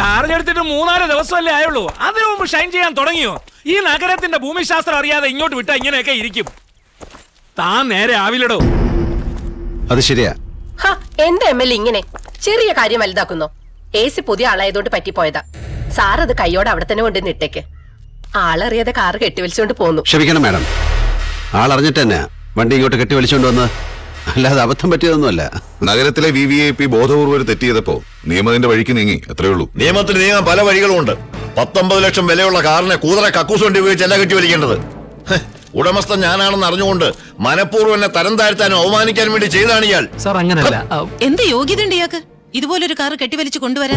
Charge എടുത്തിട്ട് 3-4 ദിവസമല്ലേ ആയുള്ളൂ. അതിനു മുമ്പ് ഷൈൻ ചെയ്യാൻ തുടങ്ങിയോ? ഈ നഗരത്തിന്റെ ഭൂമിശാസ്ത്രം അറിയാതെ ഇങ്ങോട്ട് വിട്ടാ ഇങ്ങനെയൊക്കെ ഇരിക്കും. താൻ നേരെ ആവില്ലടോ. അത് ശരിയാ. എന്റെ MLA ഇങ്ങനെ ചെറിയ കാര്യം വലുതാക്കുന്നോ? AC പുതിയ ആളായതുകൊണ്ട് പറ്റിപ്പോയതാ. സാർ അത് കൈയോടെ അവിടെ തന്നെ കൊണ്ടുവന്ന് ഇട്ടേക്ക്. ആളറിയാതെ കാറ് കെട്ടിവലിച്ചോണ്ട് പോന്നു. ക്ഷമിക്കണം മാഡം, ആളറിഞ്ഞിട്ട് തന്നെ വണ്ടി ഇങ്ങോട്ട് കെട്ടിവലിച്ചോണ്ട് വന്ന്, അല്ലാതെ അബദ്ധം പറ്റിയതൊന്നുമല്ല. നഗരത്തിലെ VVIP ബോധപൂർവ്വം ഒരു തെറ്റ് ചെയ്തപ്പോ നിയമത്തിന്റെ വഴിക്ക് നീങ്ങി, അത്രേ ഉള്ളൂ. നിയമത്തിന് നീങ്ങാൻ പല വഴികളുമുണ്ട്. 19 ലക്ഷം വിലയുള്ള കാറിനെ കൂതറ കക്കൂസ് വണ്ടി ഉപയോഗിച്ചല്ല കെട്ടിവലിക്കേണ്ടത്. ഉടമസ്ഥൻ ഞാനാണെന്ന് അറിഞ്ഞുകൊണ്ട് മനഃപൂർവ്വം എന്നെ തരം താഴ്ത്താനും അവമാനിക്കാനും വേണ്ടി ചെയ്താണ് ഇയാൾ. സാർ അങ്ങനല്ല. എന്ത് യോഗ്യത ഉണ്ട് ഇയാൾക്ക് ഇതുപോലൊരു കാർ കെട്ടിവലിച്ചു കൊണ്ടുവരാൻ?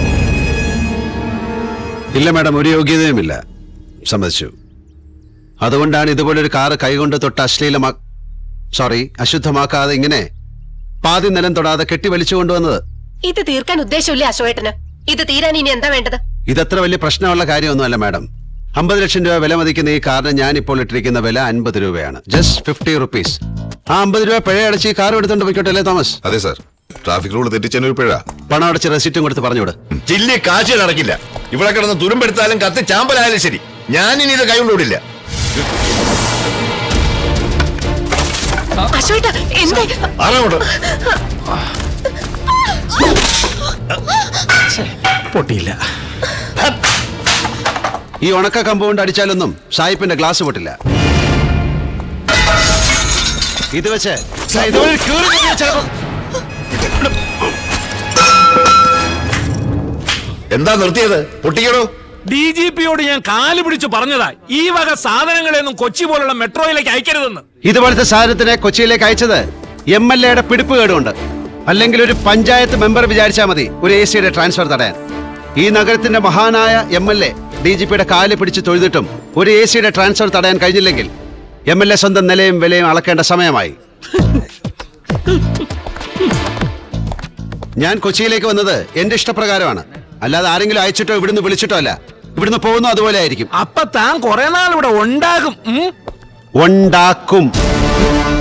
ഇല്ല മാഡം, ഒരു യോഗ്യതയുമില്ല. സമ്മതിച്ചു. അതുകൊണ്ടാണ് ഇതുപോലൊരു കാറ് കൈകൊണ്ട് തൊട്ട് അശുദ്ധമാക്കാതെ ഇങ്ങനെ പാതി നിലം തൊടാതെ കെട്ടിവലിച്ചു കൊണ്ടുവന്നത്. ഇത് തീർക്കാൻ ഉദ്ദേശമില്ലേ അശോകേട്ടന്? ഇത് തീരാൻ ഇനി എന്താ വേണ്ടത്? ഇതത്ര വലിയ പ്രശ്നമുള്ള കാര്യമൊന്നുമല്ല മാഡം. 50 ലക്ഷം രൂപ വില മതിക്കുന്ന ഈ കാറിന് ഞാൻ ഇപ്പോൾ ഇട്ടിരിക്കുന്ന വില 50 രൂപയാണ്. Just 50 rupees. ആ 50 രൂപ പിഴ അടച്ച് ഈ കാർ എടുത്തോണ്ട് പോയിക്കോട്ടെ അല്ലേ തോമസ്? അതെ സാർ, ട്രാഫിക് റൂൾ തെറ്റിച്ചൊരു പിഴ. പണം അടച്ച് റെസിറ്റും കൊടുത്ത് പറഞ്ഞോട്. ചില്ലി കാശ് നടക്കില്ല. ഇവിടെ കിടന്ന് തുരുമ്പെടുത്താലും കത്തി ചാമ്പലായാലും ശരി, ഞാൻ ഇനി ഇത് കൈകൊണ്ടുവിടില്ല. പൊട്ടിയില്ല. ഈ ഉണക്ക കമ്പൗണ്ട് അടിച്ചാലൊന്നും സായിപ്പിന്റെ ഗ്ലാസ് പൊട്ടില്ല. ഇത് വെച്ച് എന്താ നിർത്തിയത്? പൊട്ടിക്കണോ? DGPയോട് ഞാൻ കാല് പിടിച്ചു പറഞ്ഞതാ ഈ വക സാധനങ്ങളെയൊന്നും കൊച്ചി പോലുള്ള മെട്രോയിലേക്ക് അയക്കരുതെന്ന്. ഇതുപോലത്തെ സാധനത്തിനെ കൊച്ചിയിലേക്ക് അയച്ചത് MLAയുടെ പിടിപ്പ് കേടുണ്ട്. അല്ലെങ്കിൽ ഒരു പഞ്ചായത്ത് മെമ്പർ വിചാരിച്ചാൽ മതി ഒരു AC-യുടെ ട്രാൻസ്ഫർ തടയാൻ. ഈ നഗരത്തിന്റെ മഹാനായ MLA DGPയുടെ കാല് പിടിച്ച് തൊഴുതിട്ടും ഒരു AC-യുടെ ട്രാൻസ്ഫർ തടയാൻ കഴിഞ്ഞില്ലെങ്കിൽ MLA സ്വന്തം നിലയും വിലയും അളക്കേണ്ട സമയമായി. ഞാൻ കൊച്ചിയിലേക്ക് വന്നത് എന്റെ ഇഷ്ടപ്രകാരമാണ്, അല്ലാതെ ആരെങ്കിലും അയച്ചിട്ടോ ഇവിടുന്ന് വിളിച്ചിട്ടോ അല്ല. ഇവിടുന്ന് പോകുന്നു അതുപോലെ ആയിരിക്കും. അപ്പൊ താൻ കുറെ നാൾ ഇവിടെ ഉണ്ടാകും.